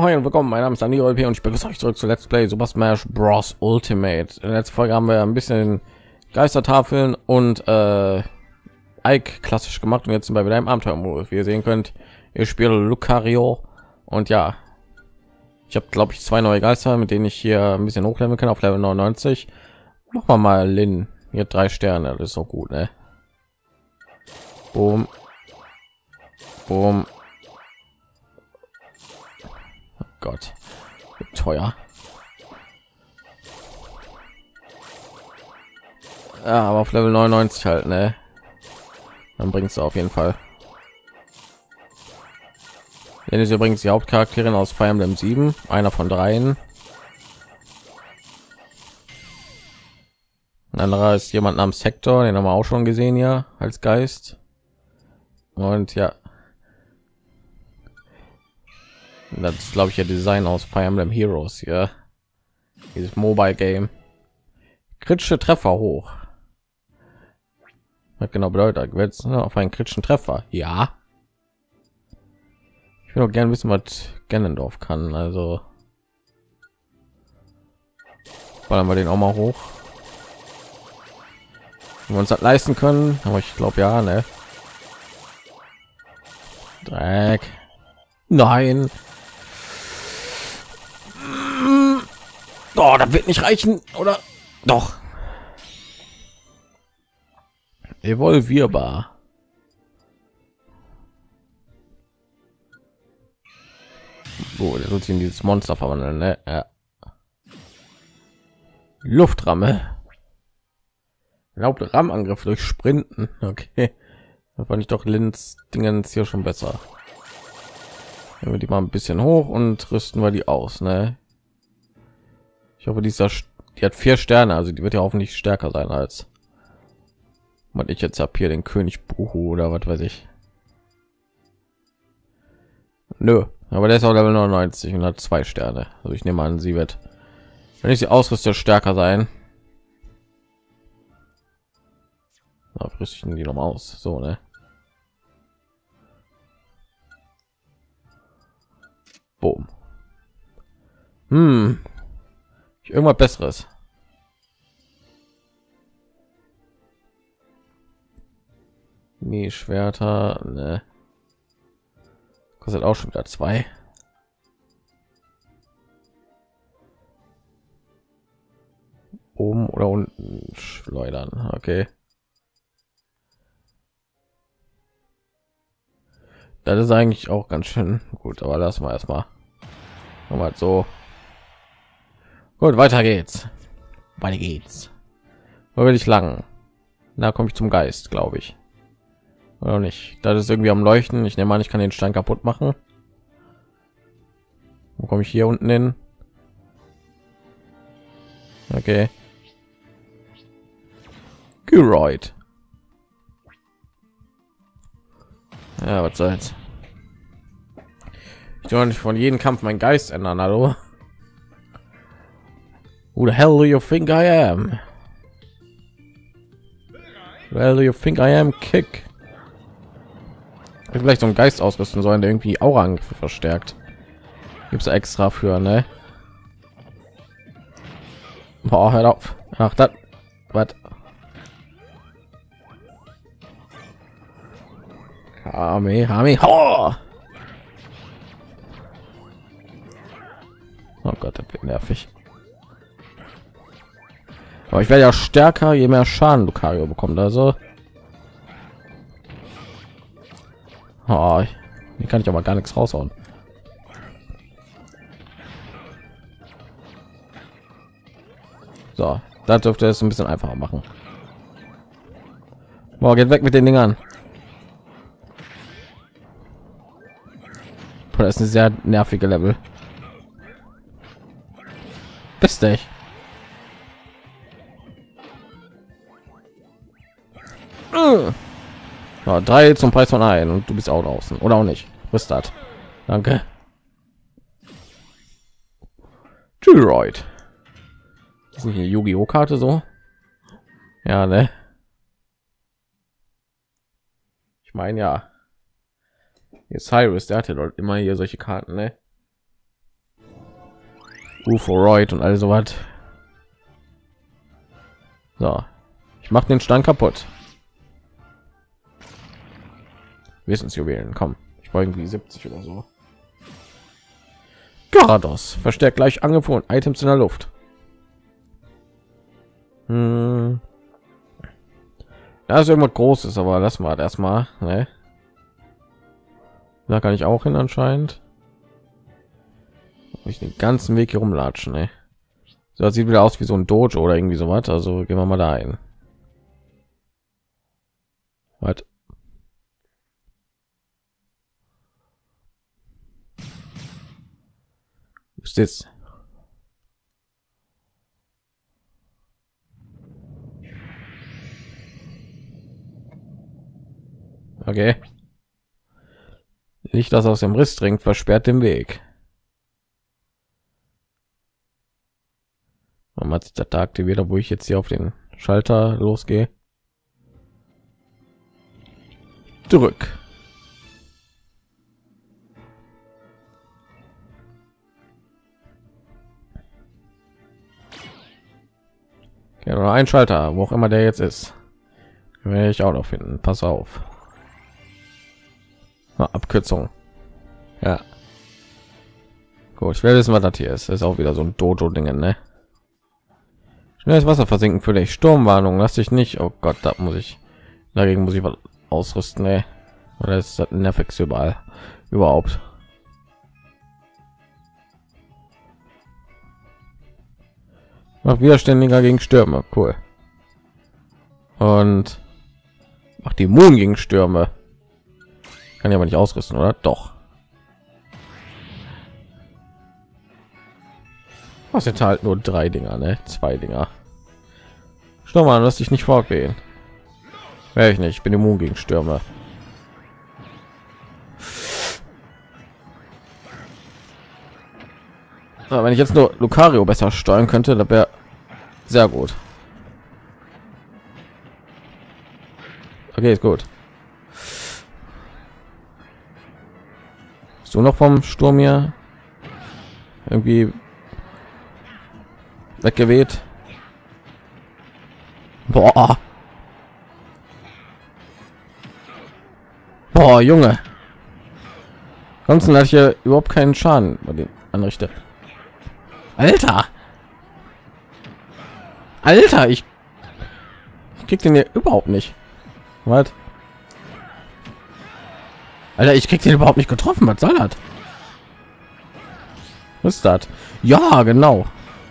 Moin und willkommen, mein Name ist Daniel und ich begrüße euch zurück zu Let's Play Super Smash Bros. Ultimate. In der letzten Folge haben wir ein bisschen Geistertafeln und Ike klassisch gemacht und jetzt sind wir wieder im Abenteuermodus. Wie ihr sehen könnt, ich spiele Lucario und ja, ich habe glaube ich 2 neue Geister, mit denen ich hier ein bisschen hochleveln kann auf Level 99. Machen wir mal Lin, hier 3 Sterne, das ist so gut, ne? Boom. Boom. Oh Gott, wird teuer. Ja, aber auf Level 99 halt, ne? Dann bringst du auf jeden Fall. Denn ist übrigens die Hauptcharakterin aus Fire Emblem 7, einer von 3. Ein anderer ist jemand namens Hector, den haben wir auch schon gesehen ja als Geist. Und ja, das ist glaube ich ja Design aus Fire Emblem Heroes, ja, dieses Mobile Game. Kritische Treffer hoch. Was genau bedeutet jetzt auf einen kritischen Treffer? Ja. Ich will auch gerne wissen, was Ganondorf kann. Also ballern wir den auch mal hoch. Wenn wir uns das leisten können, aber ich glaube ja, ne? Dreck. Nein. Oh, das wird nicht reichen, oder? Doch. Evolvierbar. So, der soll sich in dieses Monster verwandeln, ne? Ja. Luftramme. Erlaubt Rammangriff durch Sprinten. Okay. Da fand ich doch Lins Dingens hier schon besser. Nehmen wir die mal ein bisschen hoch und rüsten wir die aus, ne? Ich hoffe, die hat 4 Sterne, also die wird ja hoffentlich stärker sein als man. Ich jetzt habe hier den König Buhu oder was weiß ich. Nö, aber der ist auch Level 99 und hat 2 Sterne. Also ich nehme an, sie wird, wenn ich sie ausrüste, stärker sein. Na, rüsten die noch mal aus, so, ne? Boom. Irgendwas Besseres. Nee, Schwerter, ne. Kostet auch schon wieder 2. Oben oder unten schleudern, okay. Das ist eigentlich auch ganz schön gut, aber lassen wir erstmal mal so. Gut, weiter geht's. Weiter geht's. Wo will ich lang? Da komme ich zum Geist, glaube ich. Oder nicht? Das ist irgendwie am Leuchten. Ich nehme an, ich kann den Stein kaputt machen. Wo komme ich hier unten hin? Okay. Gyroid. Ja, was soll's. Ich will nicht von jedem Kampf meinen Geist ändern, hallo? Who the hell do you think I am? Well, do you think I am? Kick. Ich vielleicht so einen Geist ausrüsten sollen, der irgendwie Aura-Angriffe verstärkt. Gibt's da extra für, ne? Boah, hört auf. Ach, das. Was? Hami. Oh Gott, das wird nervig. Aber ich werde ja stärker, je mehr Schaden Lucario bekommt. Also, hier kann ich aber gar nichts raushauen. So, da dürfte es ein bisschen einfacher machen. Boah, geht weg mit den Dingern. Boah, das ist eine sehr nervige Level. Bist dich. Ja, 3 zum Preis von 1 und du bist auch draußen oder auch nicht. Was das? Danke. Gyroid. Ist nicht eine Yu-Gi-Oh Karte so? Ja, ne? Ich meine ja. Hier Cyrus, der hatte dort immer hier solche Karten, ne? Uforoid und all so was. So, ich mache den Stein kaputt. Wissensjuwelen, komm, ich brauche irgendwie 70 oder so. Garados verstärkt gleich Angriff und Items in der Luft. Da ist irgendwas Großes, aber lass mal erstmal. Ne? Da kann ich auch hin anscheinend. Ich den ganzen Weg hier rumlatschen. Ne? So, das sieht wieder aus wie so ein Dojo oder irgendwie so was. Also gehen wir mal da ein. Was? Ist das? Okay. Licht, das aus dem Riss dringt, versperrt den Weg. Man hat sich der Tag aktiviert, wo ich jetzt hier auf den Schalter losgehe. Zurück. Ja, nur ein Schalter, wo auch immer der jetzt ist. Werde ich auch noch finden. Pass auf. Abkürzung. Ja. Gut, ich werde wissen, was das hier ist. Das ist auch wieder so ein Dojo-Ding, ne? Schnelles Wasser versinken für dich. Sturmwarnung, lass dich nicht. Oh Gott, da muss ich. Dagegen muss ich was ausrüsten, ne? Oder ist das Nervex überall? Überhaupt. Macht widerständiger gegen Stürme. Cool. Und macht die Immun gegen Stürme. Kann ich aber nicht ausrüsten, oder? Doch. Was jetzt halt nur 3 Dinger, ne? 2 Dinger. Schau mal, lass dich nicht vorgehen. Wäre ich nicht. Ich bin immun gegen Stürme. Aber wenn ich jetzt nur Lucario besser steuern könnte, das wäre sehr gut. Okay, ist gut. So noch vom Sturm hier irgendwie weggeweht. Boah. Boah, Junge. Ansonsten hatte ich ja überhaupt keinen Schaden bei den anrichte. Alter. Alter, ich krieg den hier überhaupt nicht. Was? Alter, ich krieg den überhaupt nicht getroffen. Was soll das? Was ist das? Ja, genau.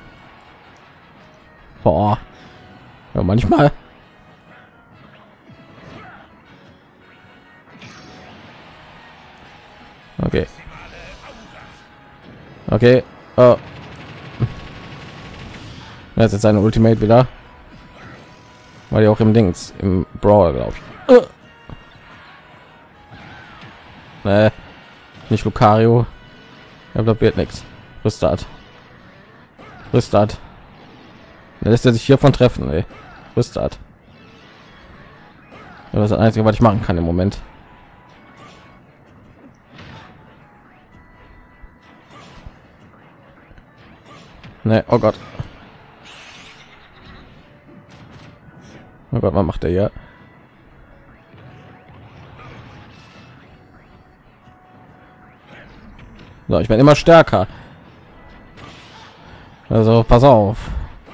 Boah. Ja, manchmal. Okay. Okay. Oh. Das ist jetzt seine Ultimate wieder. Weil die auch im Dings, im Brawl, glaube ich. Nee, nicht Lucario. Ja, das wird nichts. Rüstat. Rüstat. Da lässt er sich hiervon treffen, ey. Rüstat. Das ist das Einzige, was ich machen kann im Moment. Nee, oh Gott. Oh Gott, was macht er hier? So, ich bin immer stärker. Also pass auf.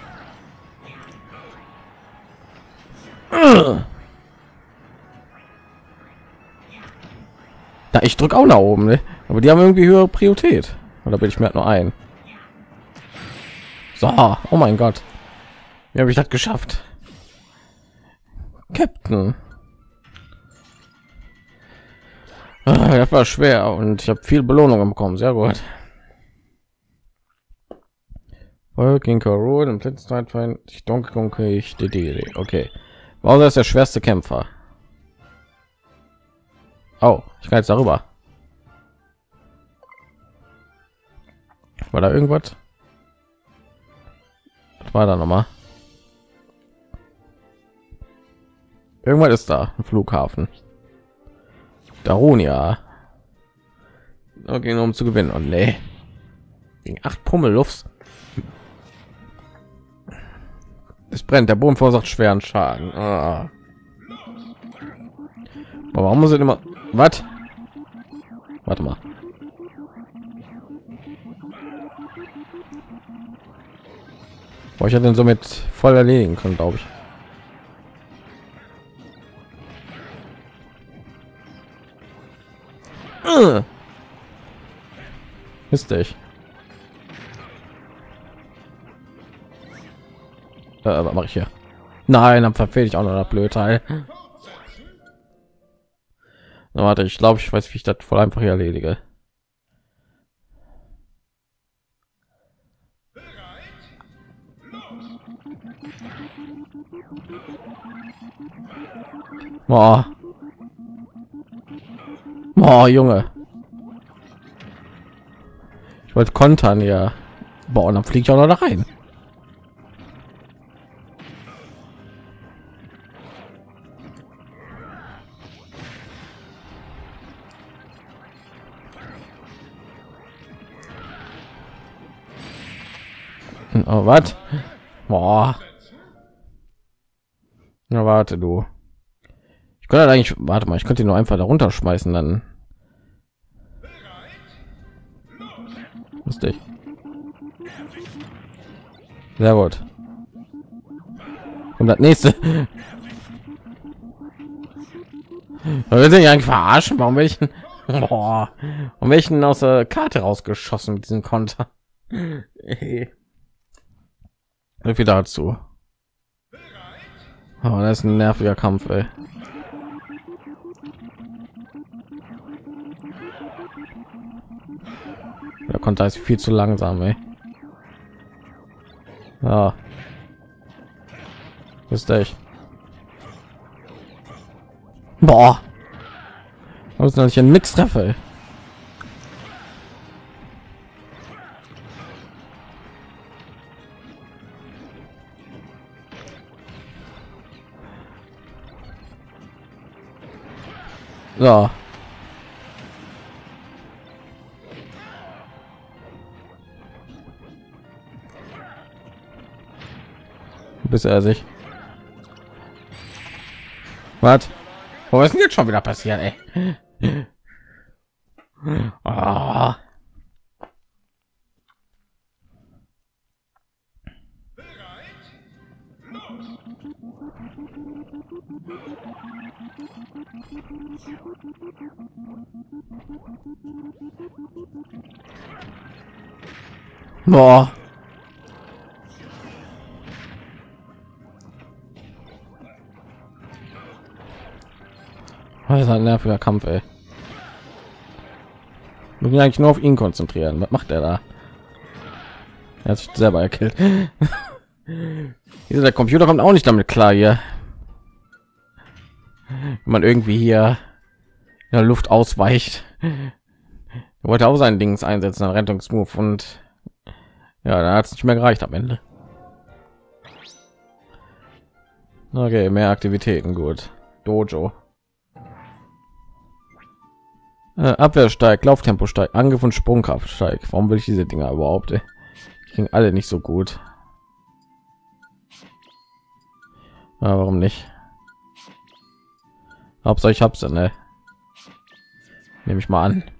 Da ich drücke auch nach oben, ne? Aber die haben irgendwie höhere Priorität. Oder bin ich mir halt nur ein? So, oh mein Gott. Wie habe ich das geschafft? Captain. Das war schwer und ich habe viel Belohnung bekommen. Sehr gut. King Road im letzten Teil ich Donkey Kong ich die okay. Bowser ist der schwerste Kämpfer. Oh, ich kann jetzt darüber. War da irgendwas? Was war da noch mal? Irgendwas ist da, ein Flughafen. Darunia. Okay, nur um zu gewinnen. Und nee. Gegen 8 Pummelluffs. Es brennt. Der Boden verursacht schweren Schaden. Ah. Aber warum muss es immer... Was? Warte mal. Boah, ich hätte den somit voll erledigen können, glaube ich. Ist ich. Was mache ich hier? Nein, dann verfehle ich auch noch das blöde Teil. Na, warte, ich glaube, ich weiß, wie ich das voll einfach hier erledige. Boah. Boah, Junge. Ich wollte kontern, ja. Boah, und dann fliege ich auch noch da rein. Oh, was? Boah. Na, warte, du. Ich könnte eigentlich, warte mal, ich könnte ihn nur einfach darunter schmeißen, dann. Lustig. Sehr gut. Und das nächste. Wir sind ja eigentlich verarschen. Warum welchen? Boah. Und welchen aus der Karte rausgeschossen mit diesem Konter? So viel dazu. Oh, das ist ein nerviger Kampf, ey. Der Konter ist viel zu langsam, ey. Ja. Ist echt. Boah. Was ist denn nix treffe? So. Bis er sich. Was? Was ist denn jetzt schon wieder passiert, ey? Ah. Boah. Das ist ein nerviger Kampf, ey. Wir müssen eigentlich nur auf ihn konzentrieren. Was macht er da? Er hat sich selber erkillt. Der Computer kommt auch nicht damit klar hier. Wenn man irgendwie hier in der Luft ausweicht. Er wollte auch sein Dings einsetzen, ein Rettungsmove, und ja, da hat es nicht mehr gereicht am Ende. Okay, mehr Aktivitäten, gut. Dojo. Abwehr steigt, Lauftempo steigt, Angriff und Sprungkraft steigt. Warum will ich diese Dinger überhaupt? Ey? Die kriegen alle nicht so gut. Ja, warum nicht? Hauptsache ich hab's, ne? Nehme ich mal an.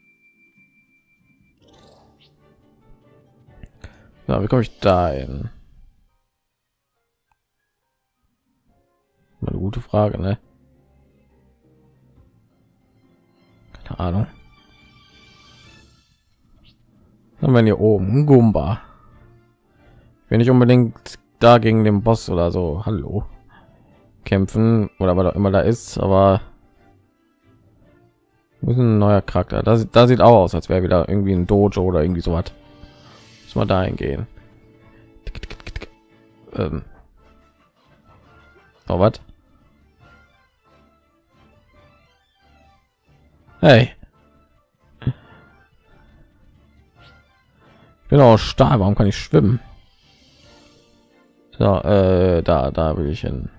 Ja, wie komme ich da hin? Eine gute Frage, ne? Keine Ahnung. Dann wenn hier oben ein Gumba. Wenn ich unbedingt da gegen den Boss oder so, hallo, kämpfen oder was auch immer da ist, aber wo ist ein neuer Charakter? Da sieht auch aus, als wäre wieder irgendwie ein Dojo oder irgendwie so was. Muss mal dahin gehen. Oh, was? Hey. Ich bin auch Stahl, warum kann ich schwimmen? So, da will ich hin.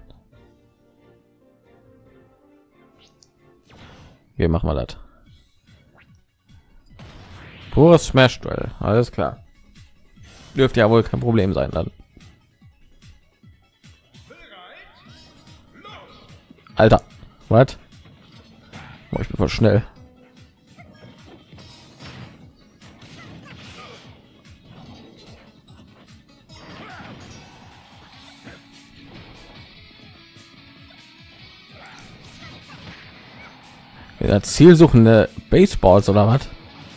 Hier, mach mal das. Pures Smash Duell, alles klar. Dürfte ja wohl kein Problem sein dann. Alter, was? Oh, ich bin voll schnell. Ja, zielsuchende Baseballs oder was?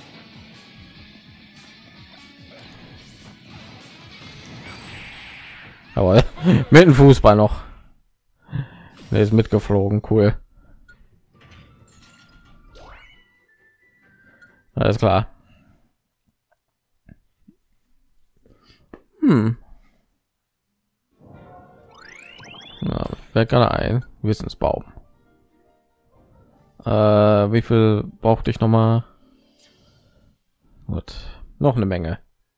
Aber mit dem Fußball noch. Der ist mitgeflogen, cool. Alles klar. Ja, fällt gerade ein. Wissensbaum. Wie viel brauchte ich noch mal? Gut, noch eine Menge.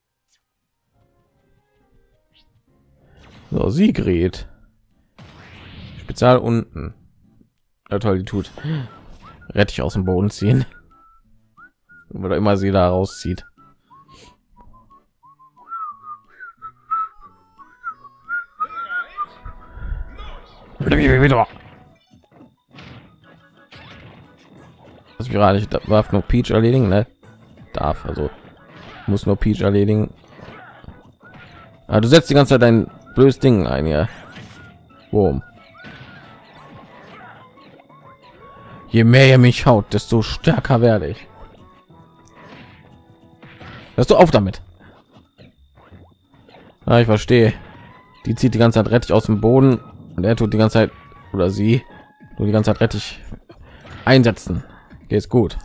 So, Sigrid. Spezial unten. Ja, toll, die tut. Rettich aus dem Boden ziehen. Oder immer sie da rauszieht. Das gerade ich darf nur Peach erledigen, ne? Darf also muss nur Peach erledigen. Ah, du setzt die ganze Zeit dein blödes Ding ein, ja. Boom. Je mehr ihr mich haut, desto stärker werde ich. Hörst du auf damit? Ah, ich verstehe. Die zieht die ganze Zeit Rettich aus dem Boden und er tut die ganze Zeit oder sie tut die ganze Zeit Rettich einsetzen. Geht's gut.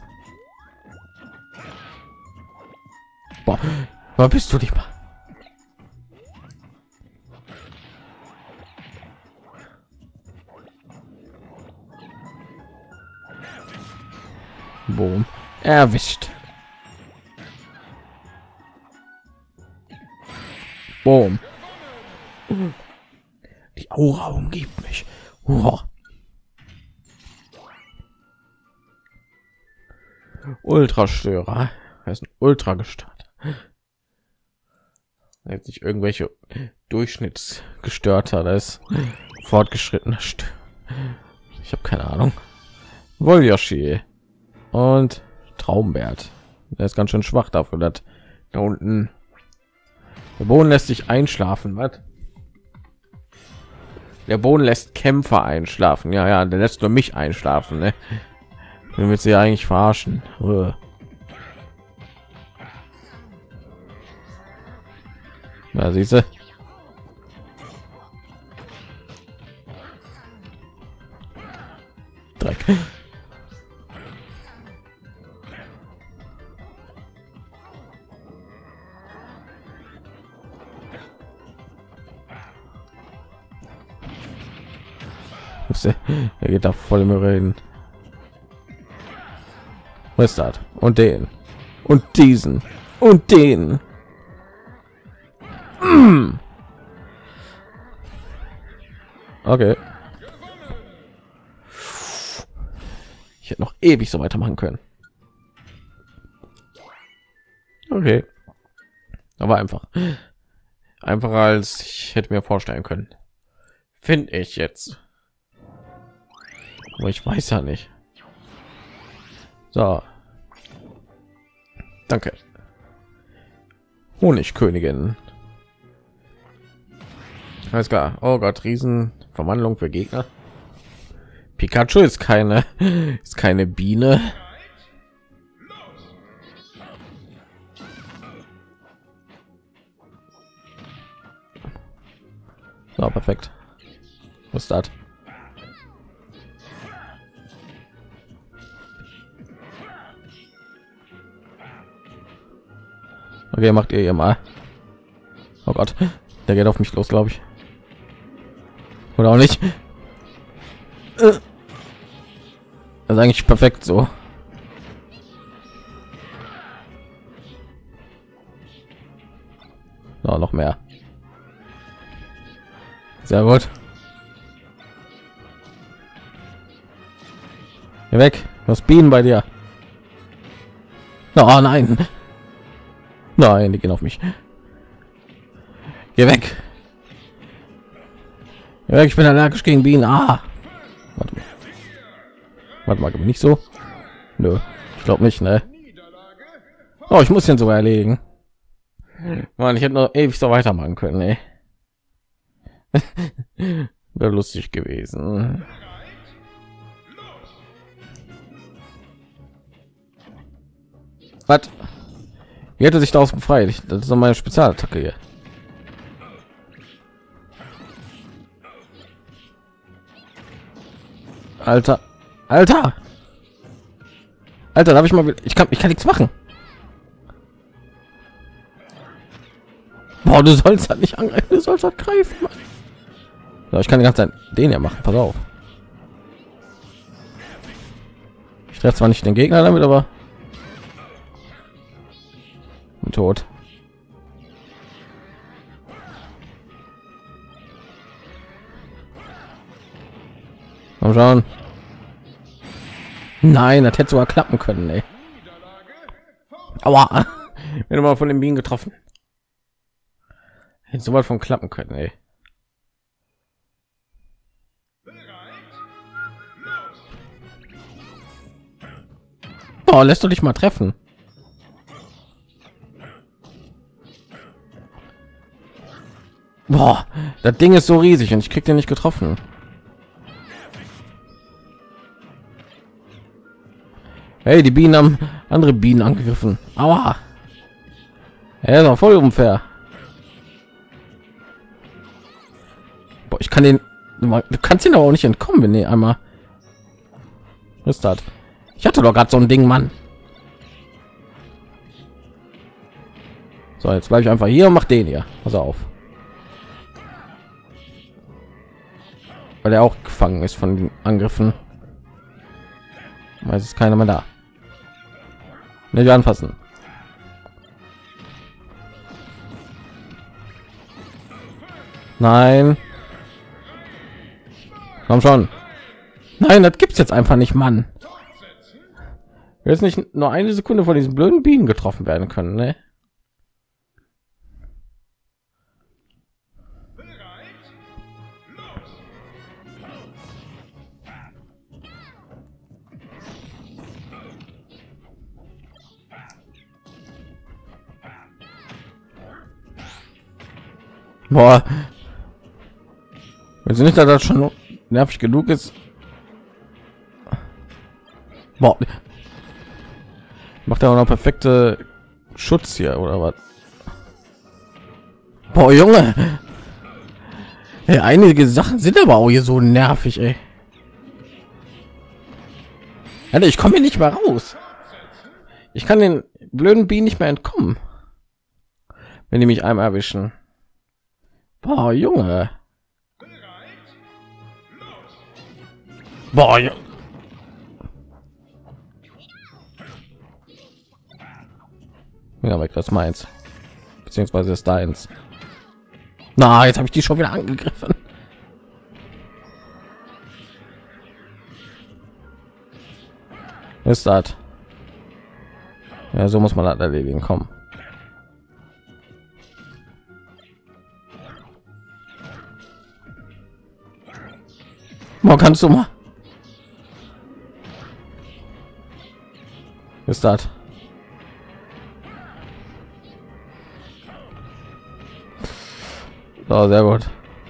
Boah, wo bist du dich mal? Boom. Erwischt. Boom. Die Aura umgibt mich. Ultrastörer. Er ist ein Ultra gestört. Jetzt nicht irgendwelche Durchschnittsgestörter, das ist fortgeschrittener. Ich habe keine Ahnung. Wolyoshi und Traumbert. Der ist ganz schön schwach dafür, dass da unten der Boden lässt sich einschlafen. Was? Der Boden lässt Kämpfer einschlafen. Ja, ja, der lässt nur mich einschlafen. Ne? Den wird sie ja eigentlich verarschen. Na, siehst du? Dreck. Er geht da voll im Reden. Was ist das? Und den. Und diesen. Und den. Okay. Ich hätte noch ewig so weitermachen können. Okay. Aber einfacher als ich hätte mir vorstellen können. Finde ich jetzt. Aber ich weiß ja nicht. So. Danke. Honigkönigin. Alles klar. Oh Gott, Riesenverwandlung für Gegner. Pikachu ist keine Biene. So, perfekt. Was ist das? Okay, macht ihr mal. Oh Gott, der geht auf mich los, glaube ich. Oder auch nicht. Das ist eigentlich perfekt so. No, noch mehr. Sehr gut. Geh weg. Was Bienen bei dir? Oh nein. Nein, die gehen auf mich. Geh weg. Geh weg, ich bin allergisch gegen Bienen. Ah. Warte mal, nicht so. Nö, ich glaube nicht, ne? Oh, ich muss den sogar erledigen. Mann, ich hätte noch ewig so weitermachen können, ey. Wäre lustig gewesen. Was? Wie hätte sich daraus befreit? Das ist doch meine Spezialattacke hier. Alter, Alter, Alter, darf ich mal? Ich kann nichts machen. Boah, du sollst halt nicht angreifen, du sollst halt greifen. Mann. So, ich kann die ganze Zeit den ja machen. Pass auf. Ich treffe zwar nicht den Gegner damit, aber bin tot. Mal schauen. Nein, das hätte sogar klappen können, ey. Aua. Wenn du mal von den Bienen getroffen. Hätte so weit von klappen können, ey. Oh, lässt du dich mal treffen. Boah, das Ding ist so riesig und ich krieg den nicht getroffen. Hey, die Bienen haben andere Bienen angegriffen. Aua. Er ist auch voll unfair. Boah, ich kann den, du kannst ihn aber auch nicht entkommen, wenn ihr einmal. Was ist das? Ich hatte doch gerade so ein Ding, Mann. So, jetzt bleibe ich einfach hier und mach den hier. Pass auf. Weil er auch gefangen ist von den Angriffen. Weiß ist keiner mehr da. Nicht anfassen. Nein. Komm schon. Nein, das gibt's jetzt einfach nicht, Mann. Jetzt nicht nur eine Sekunde vor diesen blöden Bienen getroffen werden können, ne? Boah. Wenn sie nicht, dass das schon nervig genug ist. Boah. Macht er auch noch perfekte Schutz hier oder was? Boah, Junge. Hey, einige Sachen sind aber auch hier so nervig, ey. Alter, ich komme hier nicht mehr raus. Ich kann den blöden Bienen nicht mehr entkommen, wenn die mich einmal erwischen. Boah, Junge. Boah, ja. Ja, weg, das meins. Beziehungsweise ist deins. Na, jetzt habe ich die schon wieder angegriffen. Ist das? Ja, so muss man das erledigen. Komm. Boah, kannst du mal? Ist das? So, sehr gut.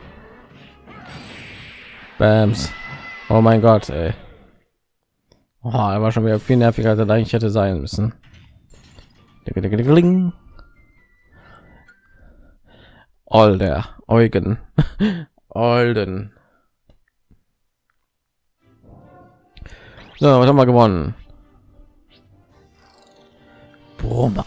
Bams. Oh mein Gott, ey. Oh, er war schon wieder viel nerviger, als er eigentlich hätte sein müssen. Alter, Eugen. Olden. So, was haben wir gewonnen? Brummer.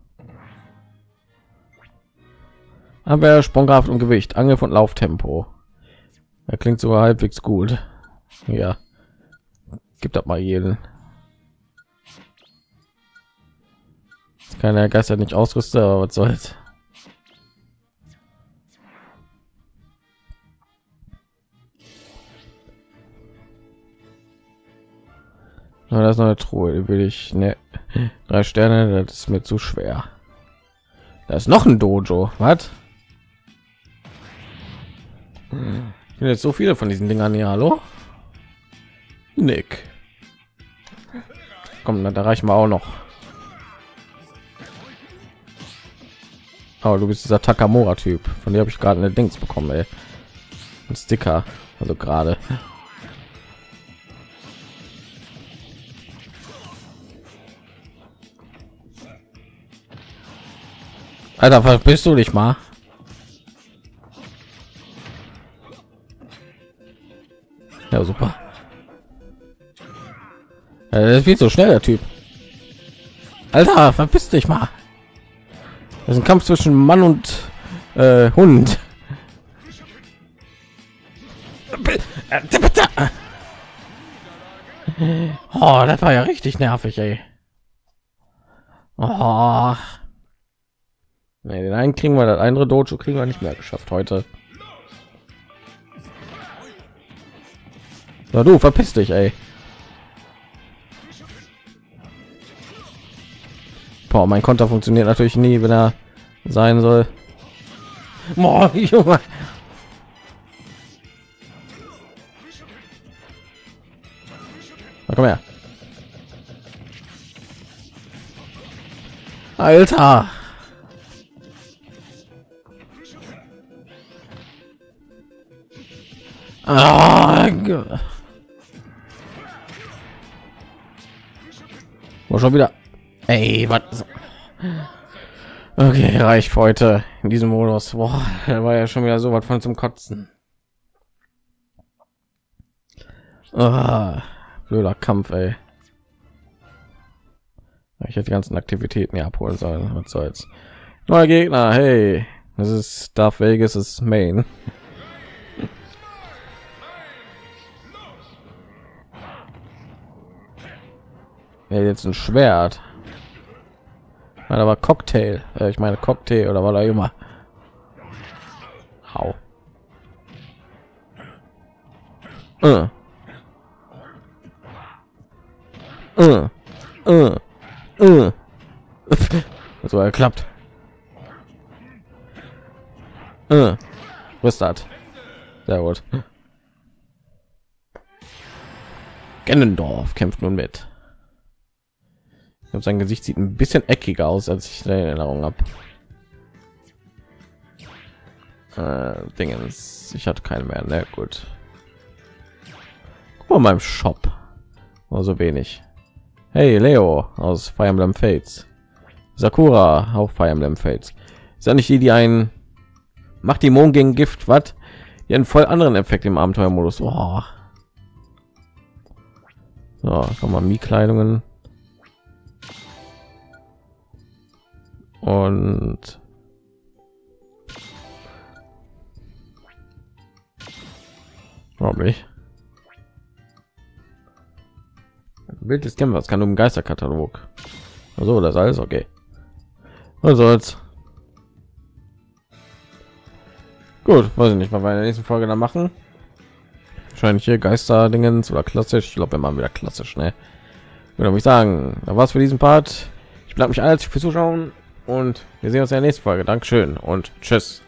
Aber Sprungkraft und Gewicht, Angriff und Lauftempo. Er klingt sogar halbwegs gut. Ja. Gibt das mal jeden. Kann der Geister nicht ausrüsten, aber was soll's. Aber das ist noch eine Truhe, die will ich, ne, 3 Sterne, das ist mir zu schwer. Da ist noch ein Dojo. Was? Ich will jetzt so viele von diesen Dingern hier. Hallo? Nick. Komm, da reichen wir auch noch. Aber du bist dieser Takamura-Typ. Von dir habe ich gerade eine Dings bekommen, ey. Ein Sticker. Also gerade. Alter, was bist du nicht mal? Ja, super. Ja, das ist viel zu schnell, der Typ. Alter, verpiss dich mal. Das ist ein Kampf zwischen Mann und Hund. Oh, das war ja richtig nervig, ey. Oh. Nee, den einen kriegen wir, das andere Dojo kriegen wir nicht mehr geschafft heute. Na du, verpiss dich, ey. Boah, mein Konter funktioniert natürlich nie, wenn er sein soll. Boah, Junge. Na, komm her. Alter. Ah, war schon wieder. Ey, was? Okay, reicht für heute in diesem Modus. Boah, der war ja schon wieder so was von zum Kotzen. Ah, blöder Kampf, ey. Ich hätte die ganzen Aktivitäten hier abholen sollen. Was soll's? Neuer Gegner, hey. Das ist Darth Vegas ist Main. Ja, jetzt ein Schwert. Da war Cocktail. Ich meine Cocktail oder war da immer. Hau. So geklappt. Was das? Sehr gut. Gennendorf kämpft nun mit. Ich glaube, sein Gesicht sieht ein bisschen eckiger aus, als ich in Erinnerung habe. Dingens, ich hatte keine mehr. Na gut. Guck mal meinem Shop. Nur so wenig. Hey, Leo aus Fire Emblem Fates. Sakura auf Fire Emblem Fates. Ist ja nicht die, die einen macht die Mond gegen Gift, was? Die einen voll anderen Effekt im Abenteuermodus. Oh. So, kann man Mi-Kleidungen. Und warum nicht? Bild des Kämpfers kann um Geisterkatalog. Also das ist alles okay. Was soll's? Gut, weiß ich nicht, was wir in der nächsten Folge dann machen. Wahrscheinlich hier Geisterdingens oder klassisch. Ich glaube, wir machen wieder klassisch, ne? Würde ich sagen, da war's für diesen Part. Ich bedanke mich alles fürs Zuschauen und wir sehen uns in der nächsten Folge. Dankeschön und tschüss.